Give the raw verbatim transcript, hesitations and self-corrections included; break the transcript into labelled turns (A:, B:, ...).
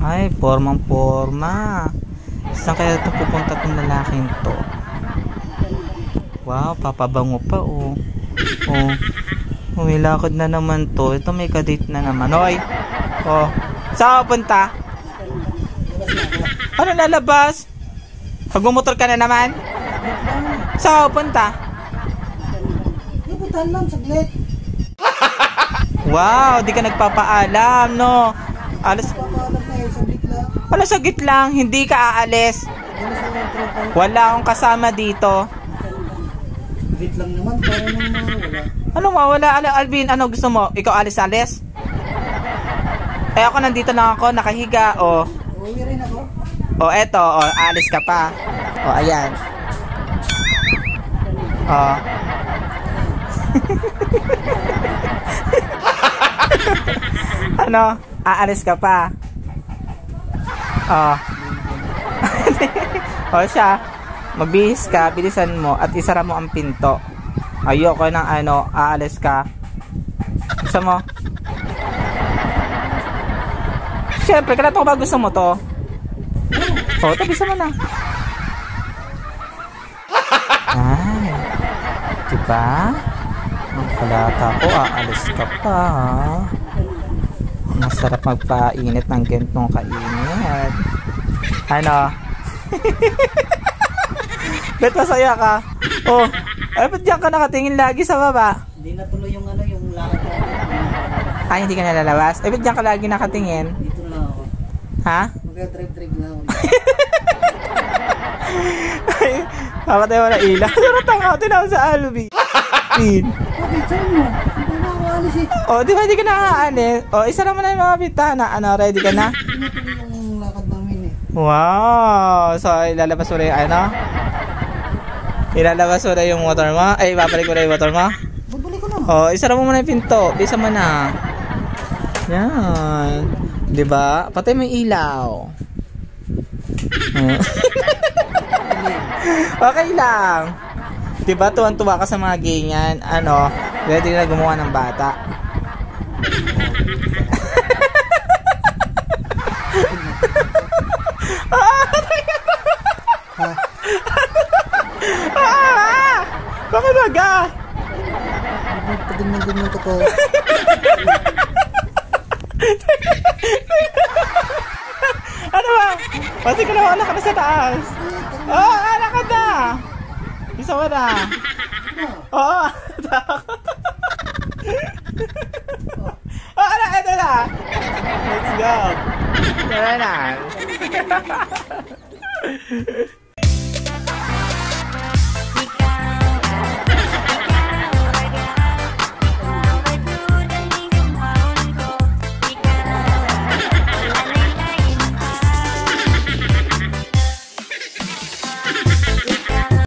A: Ay, formang-forma. Saan kaya ito pupunta tong lalaking to? Wow, papabango pa oh. Oh. Oh, may lakad na naman to. Ito may kadate na naman. Hoy. Oh. Saan punta? Ano lalabas? Pagmumotor ka na naman? Saan punta?
B: Ibutan lang saglit.
A: Wow, di ka nagpapaalam, no? Alas.
B: Papaalam na eh, saglit lang.
A: Wala, saglit lang. Hindi ka aalis. Wala akong kasama dito.
B: Saglit lang naman, para nang mawala.
A: Ano mawala? Ano, Alvin, ano gusto mo? Ikaw alis-alis? Eh ako nandito lang ako, nakahiga, oh.
B: Uwi rin ako.
A: Oh, eto, oh, alis ka pa. Oh, ayan. Oh. Ano? Aalis ka pa. Oh. Oh, siya. Magbihis ka, bilisan mo at isara mo ang pinto. Ayoko ng ano, aalis ka. Gusto mo? Siyempre, kailan to ba gusto mo to? Oh, ito, bisa mo na. Ay. Diba? Ang palata ko, aalis ka pa, ha? Masarap magpainit ng gantong kainit. Ano? Bet masaya ka? Oh, ay ba't diyan ka nakatingin lagi sa baba?
B: Hindi na tuloy yung ano, yung lakad ko.
A: Ay, hindi ka nalalabas? Ay, ba't diyan ka lagi nakatingin?
B: Dito na ako.
A: Ha?
B: Mag-drive-drive na ako.
A: Ay, papatay mo na ilaw. Pero tanga, tinaw sa Alvin. Pin.
B: Okay, saan mo? Hindi na ako alis eh.
A: Oh, di ba hindi ka nakaalis? Oh, isa naman na yung mga bitana. Ano, ready ka na?
B: Hindi na tuloy yung lakad namin eh.
A: Wow! So, ilalabas mo na yung ano? Ilalabas mo na yung motor mo? Ay, babalik mo na yung motor mo?
B: Babalik ko na.
A: Oh, isara mo muna yung pinto. Bisa mo na. Yan. Diba? Patay mo yung ilaw. Okay lang. Diba? Tuwan-tuwa ka sa mga ganyan. Ano? Ready na gumawa ng bata. Ah! Bakit naga?
B: Patingnan din mo ito ko.
A: Ano ba? Pati ka na, anak ka na sa taas. Oh, anak ka na. Isa mo na. Oo. Oh, anak, ito na. Let's go. Tara na.